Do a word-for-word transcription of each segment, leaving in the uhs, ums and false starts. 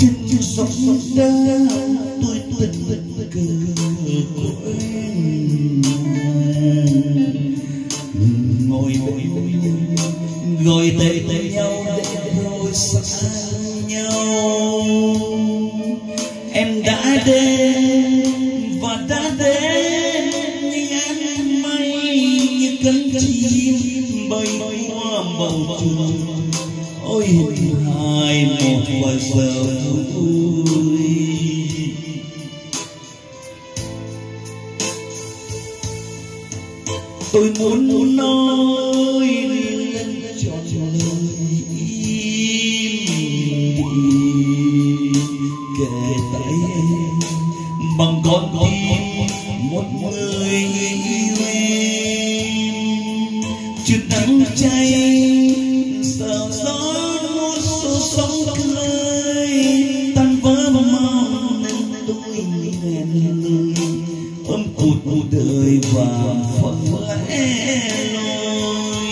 trên dòng đá tôi tình cờ ngồi gọi tay tay nhau để rồi xa nhau. Em đã đến và đã đến như áng mây, như cánh chim bay qua bầu trời. Ôi hai một và giờ vui, tôi muốn muốn nói lên cho lời im kể tại em bằng con tim một người yêu em. Chút nắng cháy sợ gió một số sóng khơi tan vỡ mau nên tôi hẹn người ôm cuộc đời và phận lẽ loi.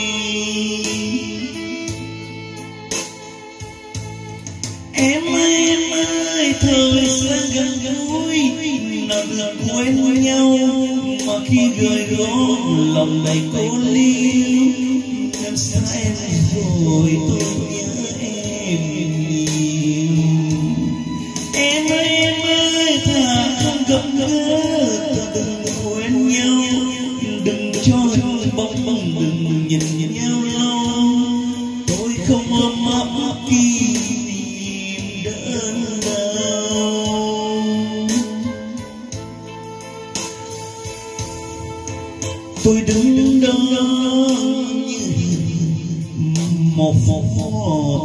Em ơi em ơi thời gian gần gũi nào được quên nhau, mà khi gửi gắm lòng đầy cô liêu em xa em rồi tôi nhớ em nhiều. Em ơi em ơi thà không gặp gỡ đừng quên nhau, đừng cho bóng bóng đừng nhìn nhau lâu. Tôi không ôm ấp kỷ niệm đớn đau, tôi đứng đó như một pho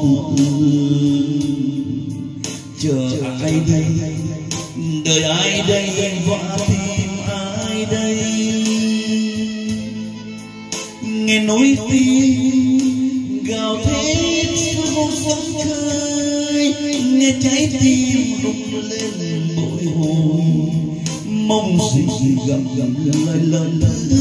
chờ ai đây, đợi ai đây và tìm ai đây. Nghe nỗi tim gào thét vô sóng khơi, nghe trái tim rung lên bồi hồi, mong gì gặp gặp lời lời lời.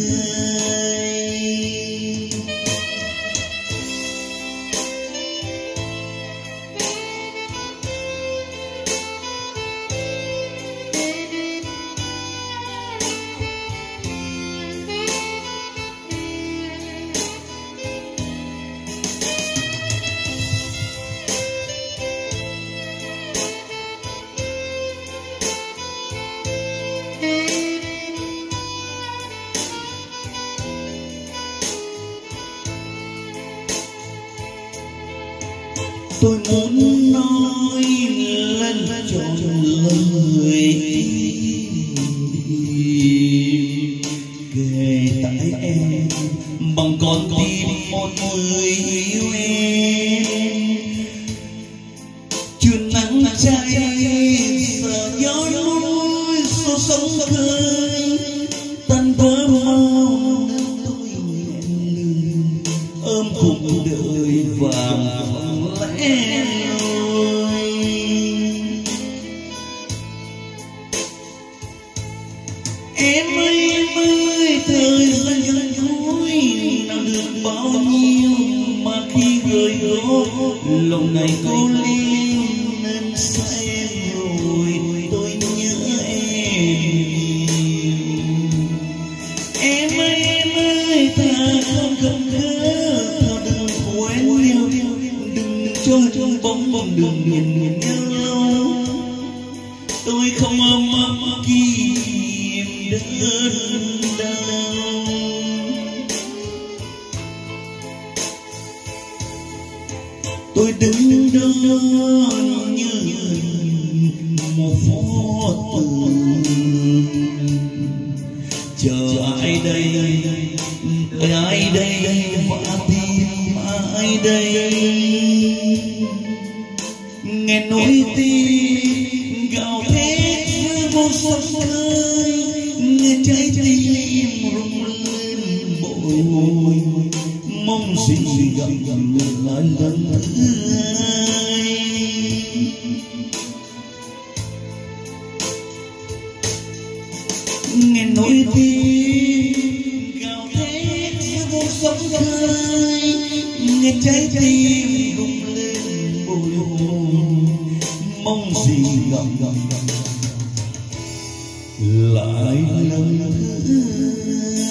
Tôi muốn nói lên cho lời kể tại em bằng con tim một người yêu em. Chưa nắng cháy sợ gió núi số sóng khơi tan vỡ mau nên tôi hẹn lười ôm cuộc đời vàng lẽ loi. Em ơi em ơi thời gian gần gũi nào được bao nhiêu, mà khi gửi gắm lòng này cô liêu nên xa em rồi tôi nhớ em nhiều. Em ơi em ơi thà không gặp gỡ thà đừng quên nhau, cho trong bóng bóng đường nhìn nhìn nhau lâu. Tôi không ôm ấp kỷ niệm đớn đau, tôi đứng đó như một pho tượng chờ ai đây, đợi ai đây và tìm ai đây. Nghe nỗi tim gào thét vô sóng khơi, nghe trái tim rung lên bồi hồi, mong gì gặp lại lần thứ hai. Nghe nỗi tim gào thét vô sóng khơi, nghe trái tim rung lên bồi hồi, gặp lại lần thứ